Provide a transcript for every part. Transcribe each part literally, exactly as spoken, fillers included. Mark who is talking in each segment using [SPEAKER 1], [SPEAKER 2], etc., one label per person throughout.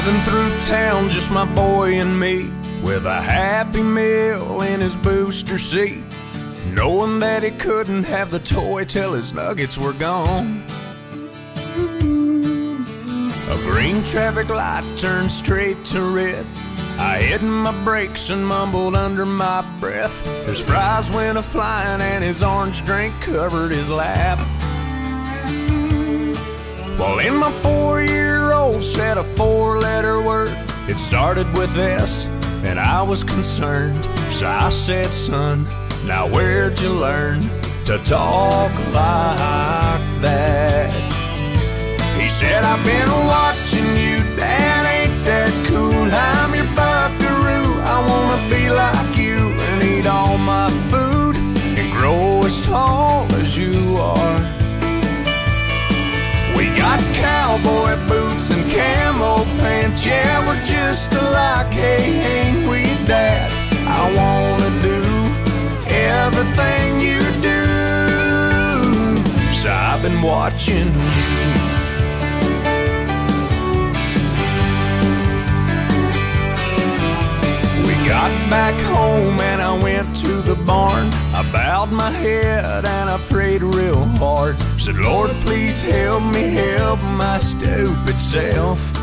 [SPEAKER 1] Driving through town, just my boy and me, with a Happy Meal in his booster seat, knowing that he couldn't have the toy till his nuggets were gone. A green traffic light turned straight to red. I hit my brakes and mumbled under my breath. His fries went a-flying and his orange drink covered his lap. Well, in my four-year-old said a four-letter word. It started with S, and I was concerned. So I said, son, now where'd you learn to talk like that? He said, I've been watching you, Dad, ain't that cool? I'm your buckaroo, I wanna be like you and eat all my food and grow as tall as you are. We got cowboy boots and camo pants, yeah, we're just alike, hey, ain't we, Dad? I wanna do everything you do, so I've been watching you. Got back home and I went to the barn. I bowed my head and I prayed real hard. Said, Lord, please help me help my stupid self.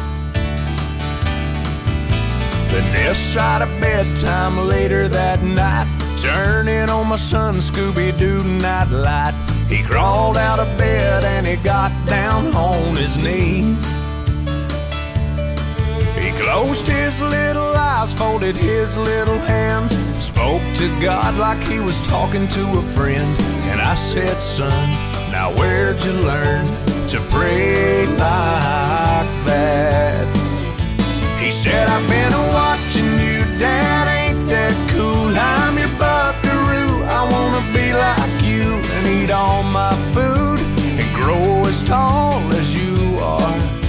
[SPEAKER 1] Then this side of bedtime later that night, turning on my son Scooby-Doo nightlight. He crawled out of bed and he got down on his knees. He closed his little eyes, folded his little hands, spoke to God like he was talking to a friend. And I said, son, now where'd you learn to pray like that? He said, I've been watching you, Dad, ain't that cool? I'm your buckaroo, I wanna be like you and eat all my food and grow as tall as you are.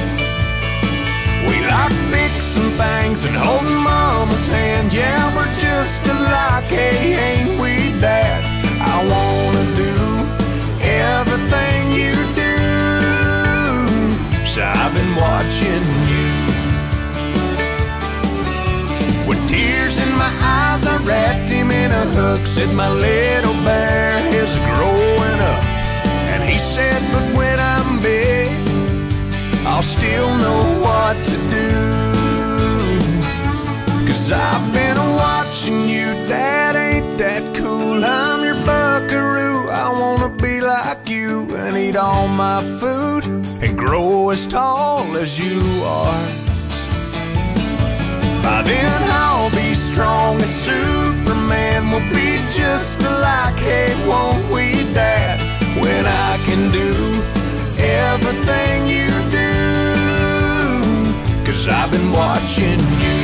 [SPEAKER 1] We like fixing things and holding Mama's hand, yeah, we're just alike, hey, ain't we, Dad? I wanna do everything you do, so I've been watching you. With tears in my eyes, I wrapped him in a hook, said my little bear is growing up. And he said, but when I'm big, I'll still know what to do. Cause I've been watching you, Dad, ain't that cool? I'm your buckaroo, I wanna be like you and eat all my food and grow as tall as you are. By then I'll be strong as Superman, we'll be just alike, hey, won't we, Dad? When I can do everything you do, cause I've been watching you.